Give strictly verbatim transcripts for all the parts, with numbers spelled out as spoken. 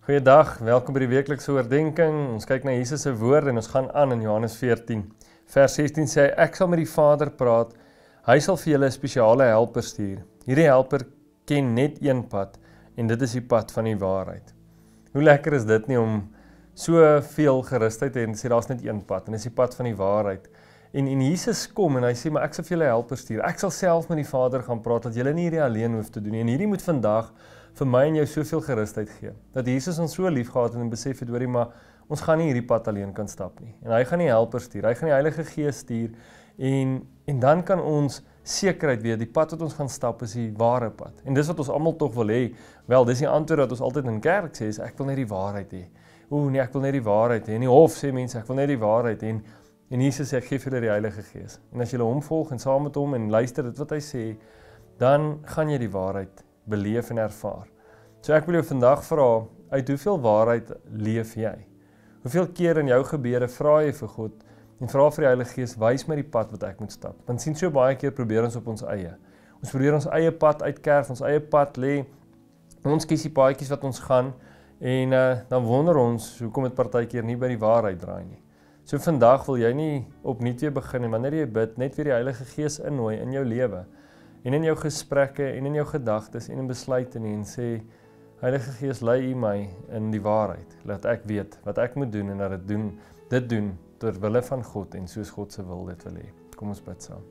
Goeiedag, welkom by die weeklikse oordeenking. Ons kyk na Jesus se woord en ons gaan aan in Johannes veertien. Vers sestien sê, ek sal met die Vader praat, hy sal vir julle 'n spesiale helper stuur. Hierdie helper ken net een pad en dit is die pad van die waarheid. Hoe lekker is dit nie om so veel gerusheid te hê en sê daar's net een pad en dis die pad van die waarheid. En, en Jesus kom en hy sê, maar ek sal vir julle helper stuur. Ek sal self met die Vader gaan praat, dat julle nie hierdie alleen hoef te doen nie. En hierdie moet vandag vir my en jou soveel gerusheid gee. Dat Jesus ons so lief gehad en besef het, hoorie, maar ons gaan nie hierdie pad alleen kan stap nie. En hy gaan die helper stuur, hy gaan die Heilige Gees stuur. En, en dan kan ons sekerheid weet, die pad wat ons gaan stap is die ware pad. En dis wat ons almal tog wil hê. Wel, dis die antwoord wat ons altyd in kerk sê, is ek wil net die waarheid hê. Oeh, nee, ek wil net die waarheid hê. In die hof sê mense, ek wil net die waarheid hê. En, en Jesus sê, ek gee vir julle die Heilige Gees. En as jy hom volg en saam met hom en luister dit wat hy sê, dan gaan jy die waarheid beleef en ervaar. So ek wil jou vandag vra, uit hoeveel waarheid leef jy? Hoeveel keer in jou gebede vra jy vir God en vra vir die Heilige Gees, wys my die pad wat ek moet stap? Want sien so baie keer probeer ons op ons eie. Ons probeer ons eie pad uitkerf, ons eie pad lê. Ons kies die paadjies wat ons gaan en uh, dan wonder ons hoekom dit partykeer nie by die waarheid draai nie. So vandag wil jy nie opnuut weer begin en wanneer jy bid, net weer die Heilige Gees innooi in jou lewe en in jou gesprekke en in jou gedagtes en in besluite nie en sê, Heilige Gees, lei U my in die waarheid, laat ek weet wat ek moet doen en dat dit doen, dit doen ter wille van God en soos God se wil dit wil hê. Kom ons bid saam.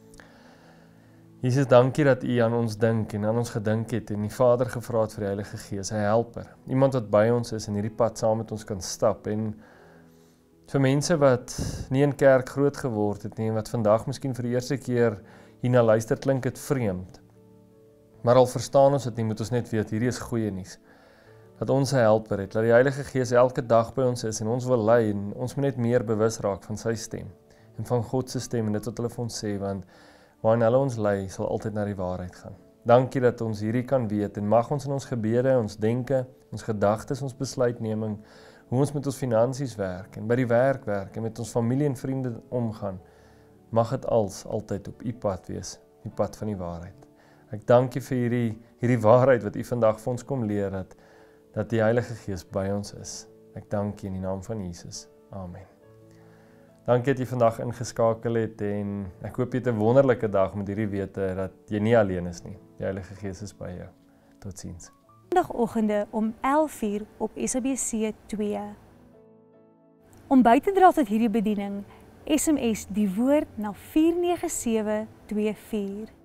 Jesus, dankie dat U aan ons dink en aan ons gedink het en die Vader gevra het vir die Heilige Gees, 'n helper, iemand wat by ons is en hierdie pad saam met ons kan stap. En vir mense wat nie in kerk groot geword het nie en wat vandag miskien vir die eerste keer hierna luister, klink dit vreemd. Maar al verstaan ons dit nie, moet ons net weet, hierdie is goeie nuus. Dat ons 'n helper het, dat die Heilige Gees elke dag by ons is en ons wil lei en ons moet net meer bewus raak van sy stem en van God se stem en dit wat hulle vir ons sê, want waarin hulle ons lei, sal altyd na die waarheid gaan. Dankie dat ons hierdie kan weet en mag ons in ons gebede, ons denke, ons gedagtes, ons besluitneming, hoe ons met ons finansies werk en by die werk werk en met ons familie en vriende omgaan, mag dit als altyd op U pad wees, die pad van die waarheid. Ek dank U vir hierdie, hierdie waarheid wat U vandag vir ons kom leer, dat, dat die Heilige Gees by ons is. Ek dank U in die naam van Jesus. Amen. Dankie dat jy vandag ingeskakel het en ek hoop jy het 'n wonderlike dag met hierdie wete dat jy nie alleen is nie. Die Heilige Gees is by jou. Totsiens. Sondagoggende om elf uur op S A B C twee. Om by te dra tot hierdie bediening, S M S die woord na vier nege sewe twee vier.